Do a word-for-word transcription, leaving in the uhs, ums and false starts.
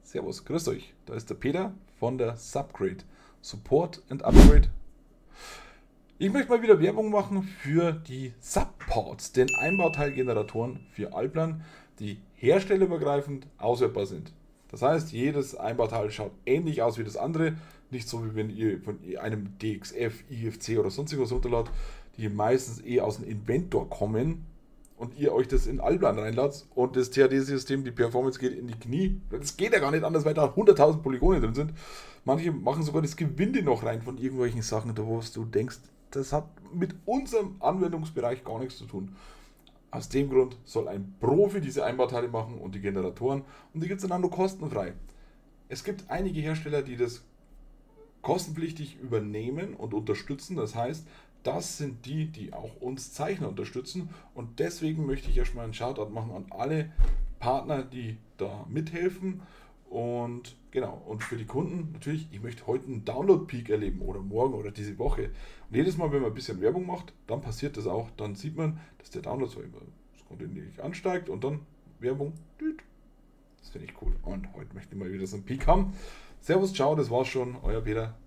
Servus, grüßt euch. Da ist der Peter von der Subgrade. Support and Upgrade. Ich möchte mal wieder Werbung machen für die Subports, den Einbauteilgeneratoren für Allplan, die herstellerübergreifend auswertbar sind. Das heißt, jedes Einbauteil schaut ähnlich aus wie das andere. Nicht so, wie wenn ihr von einem D X F, I F C oder sonst irgendwas runterladet, die meistens eh aus dem Inventor kommen und ihr euch das in Allplan reinladet und das T H D-System, die Performance geht in die Knie. Das geht ja gar nicht anders, weil da hunderttausend Polygone drin sind. Manche machen sogar das Gewinde noch rein von irgendwelchen Sachen, da wo du denkst, das hat mit unserem Anwendungsbereich gar nichts zu tun. Aus dem Grund soll ein Profi diese Einbauteile machen und die Generatoren, und die gibt es dann auch nur kostenfrei. Es gibt einige Hersteller, die das kostenpflichtig übernehmen und unterstützen. Das heißt, das sind die, die auch uns Zeichner unterstützen, und deswegen möchte ich erstmal einen Shoutout machen an alle Partner, die da mithelfen. Und genau, und für die Kunden natürlich, ich möchte heute einen Download-Peak erleben oder morgen oder diese Woche. Und jedes Mal, wenn man ein bisschen Werbung macht, dann passiert das auch. Dann sieht man, dass der Download so immer kontinuierlich ansteigt und dann Werbung. Das finde ich cool. Und heute möchte ich mal wieder so einen Peak haben. Servus, ciao, das war's schon. Euer Peter.